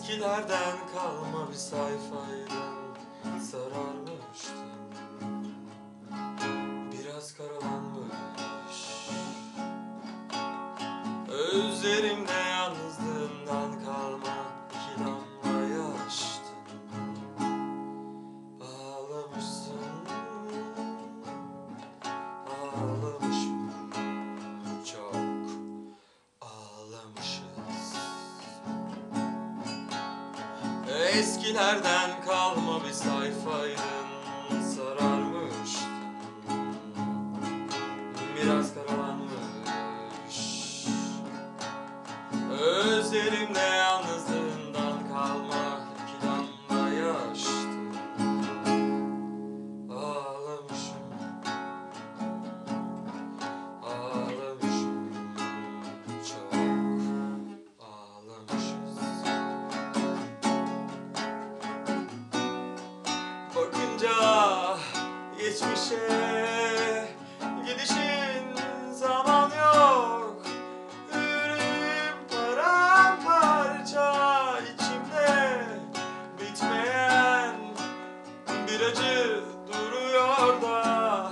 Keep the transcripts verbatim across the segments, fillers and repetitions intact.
Eskilerden kalma bir sayfaydı, sararmıştım. Biraz karalanmış. Özlerimde yalnızlığımdan kalma iki damla yaştım. Ağlamışsın, ağlamışım, çok ağlamışız. Eskilerden kalma bir sayfaydın, sararmıştın. Biraz karalanmış. Özlerimde yalnızlığından kalma iki damla yaştım. Ağlamışım, ağlamışım, çok ağlamışız. Bakınca geçmişe gidişin zaman yok. Yüreğim paramparça, içimde bitmeyen bir acı duruyor da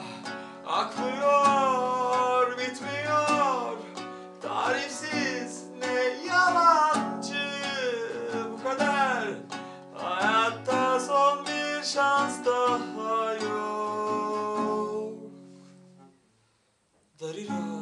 akmıyor, bitmiyor. Tarifsiz ne yalancı bu kadar. Hayatta son bir şans daha yok. Darira.